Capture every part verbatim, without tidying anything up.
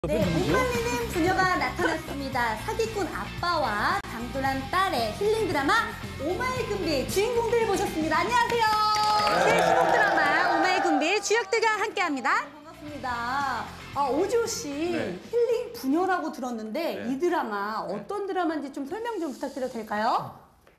네, 목말리는 부녀가 나타났습니다. 사기꾼 아빠와 당돌한 딸의 힐링 드라마 오마이 금비 주인공들 모셨습니다. 안녕하세요. 네, 신곡 드라마 오마이 금비 주역들과 함께합니다. 반갑습니다. 아, 오지호 씨 네. 힐링 부녀라고 들었는데 네. 이 드라마 어떤 드라마인지 좀 설명 좀 부탁드려도 될까요?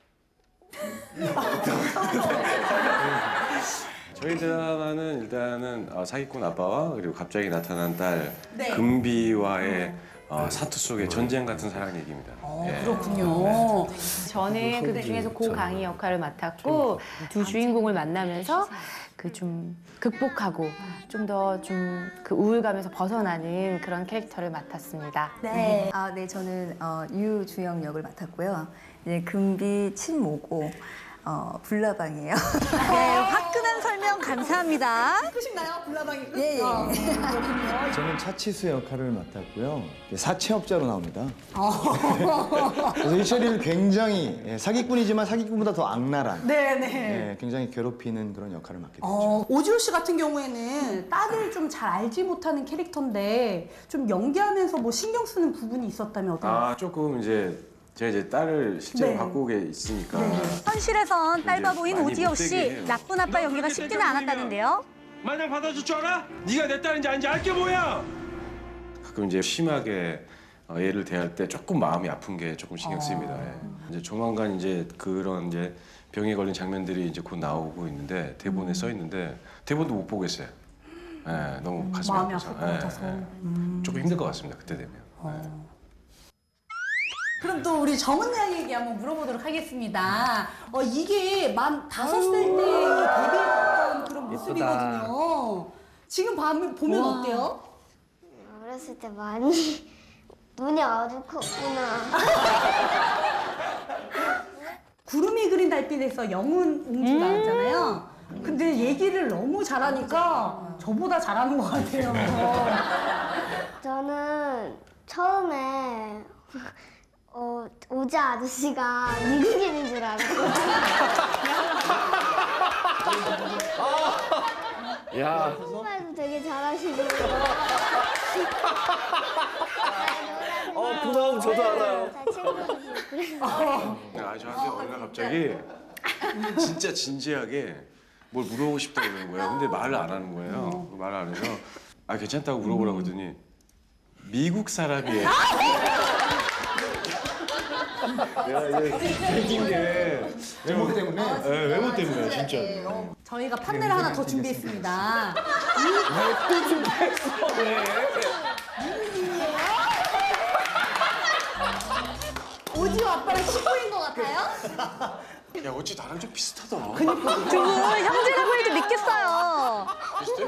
저희 드라마는 일단은 어, 사기꾼 아빠와 그리고 갑자기 나타난 딸 네. 금비와의 어, 사투 속의 전쟁 같은 사랑 얘기입니다. 어, 예. 그렇군요. 저는 그 중에서 고강희 역할을 맡았고 두 주인공을 만나면서 그 좀 극복하고 좀 더 좀 그 우울감에서 벗어나는 그런 캐릭터를 맡았습니다. 네. 아, 네, 저는 어, 유주영 역을 맡았고요. 네, 금비 친모고 어, 불나방이에요. 네, 화끈한 설명 감사합니다. 이쁘신가요? 불나방이? 예, 예. 저는 차치수 역할을 맡았고요. 사채업자로 나옵니다. 그래서 이철이를 굉장히 예, 사기꾼이지만 사기꾼보다 더 악랄한 네네. 예, 굉장히 괴롭히는 그런 역할을 맡게 됐죠. 어, 오지호 씨 같은 경우에는 딸을 좀 잘 알지 못하는 캐릭터인데 좀 연기하면서 뭐 신경 쓰는 부분이 있었다면 어떤? 아 조금 이제 제가 이제 딸을 실제로 네. 갖고 오게 있으니까 현실에선 딸바보인 많이 오지호 못되게 씨 해요. 나쁜 아빠 연기가 쉽지는 않았다는데요. 만약 받아줄 줄 알아? 네가 내 딸인지 아닌지 알게 뭐야? 가끔 이제 심하게 어, 얘를 대할 때 조금 마음이 아픈 게 조금 신경 쓰입니다. 예. 이제 조만간 이제 그런 이제 병에 걸린 장면들이 이제 곧 나오고 있는데 대본에 음. 써 있는데 대본도 못 보겠어요. 예, 너무 가슴이 마음이 아파서. 아플 것 같아서. 음. 조금 힘들 것 같습니다. 그때 되면. 예. 그럼 또 우리 정은 양에게 한번 물어보도록 하겠습니다. 어, 이게 만 다섯 살 때 데뷔했던 그런 모습이거든요. 지금 밤, 보면 어때요? 어렸을 때 많이 눈이 아주 컸구나. 구름이 그린 달빛에서 영훈 웅주 나왔잖아요. 근데 얘기를 너무 잘하니까 저보다 잘하는 것 같아요. 저는 처음에 어, 오자 아저씨가 미국인인 줄 알았거든요. 야, 정말도 되게 잘하시고. 어, 그 마음 저도 알아요. 다 챙겨주시고 그래서. 아 저한테 어느 날 갑자기 진짜 진지하게 뭘 물어보고 싶다고 그러는 거예요. 근데 말을 안 하는 거예요. 말을 안 해서 아 괜찮다고 물어보라고 했더니 미국 사람이에요. 내가 이게 생긴 게 외모 때문에 네, 외모 때문에 진짜. 저희가 판넬을 하나 더 준비했습니다. 또 준비했어, 왜? 오지호 아빠랑 친구인 것 같아요? 야 어찌 나랑 좀 비슷하다. 두 분 형제라고 해도 믿겠어요. 비슷해?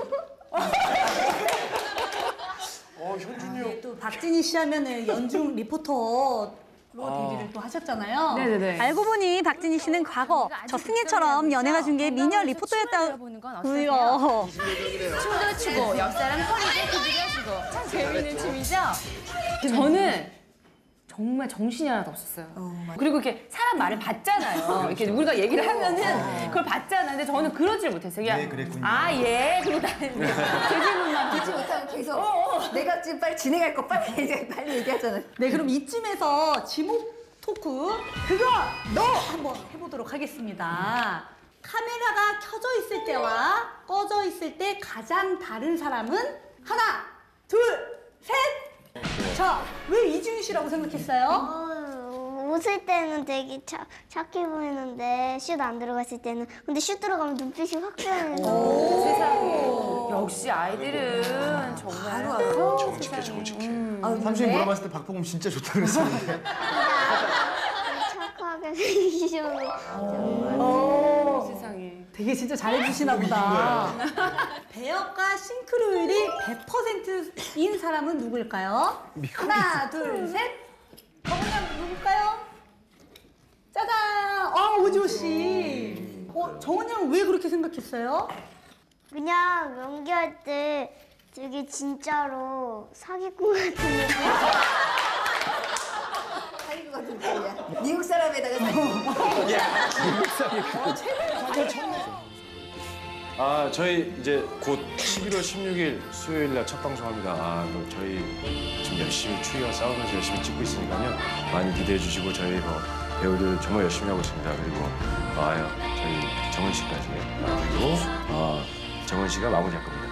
어 현준이 형. 또 박진희 씨 하면은 연중 리포터로 데뷔를 또 하셨잖아요. 네네네. 알고 보니 박진희 씨는 과거 저 승혜처럼 연예가 중계 미녀 리포터였다고요. 보는 건 어떠세요? 춤도 춤도 추고 옆사람 허리에 구부려주고 참 재밌는 춤이죠? 저는 정말 정신이 하나도 없었어요. 그리고 이렇게 사람 말을 받잖아요. 이렇게 우리가 얘기를 하면은 그걸 받잖아요. 근데 저는 그러질 못했어요. 그냥 예, 그랬군요. 아, 예. 그러고 나는 제 질문만 듣지 못하고 계속 내가 지금 빨리 진행할 거 빨리 이제 빨리 얘기하잖아요. 네, 그럼 이쯤에서 지목 토크 그거 너 한번 해보도록 하겠습니다. 카메라가 켜져 있을 때와 꺼져 있을 때 가장 다른 사람은 하나, 둘, 셋. 자, 왜 이지훈 씨라고 생각했어요? 어, 웃을 때는 되게 착, 착해 보이는데 슛 안 들어갔을 때는 근데 슛 들어가면 눈빛이 확 변해요. 세상에. 역시 아이들은 정말 정직해 정직해. 삼촌이 물어봤을 때 박보검 진짜 좋다 그랬었는데 착하게 생기셔서 정말. 오, 세상에. 되게 진짜 잘해주시나 보다. 배역과 싱크로율이 백 퍼센트인 사람은 누구일까요? 하나, 둘, 셋. 정은양 누굴까요? 짜잔! 아, 오지호 씨. 어, 정은양 왜 그렇게 생각했어요? 그냥 연기할 때 되게 진짜로 사기꾼 같은 느낌. 사기꾼 같은 소리야. 미국 사람에다가 사기꾼. 아 저희 이제 곧 십일월 십육일 수요일 날 첫 방송합니다. 아, 또 저희 지금 열심히 추위와 싸우면서 열심히 찍고 있으니까요. 많이 기대해 주시고 저희 뭐 배우들 정말 열심히 하고 있습니다. 그리고 아요 저희 정은 씨까지 아, 그리고 아, 정은 씨가 마무리할 겁니다.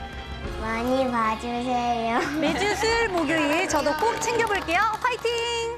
많이 봐주세요. 매주 수요일 목요일 저도 꼭 챙겨볼게요. 화이팅!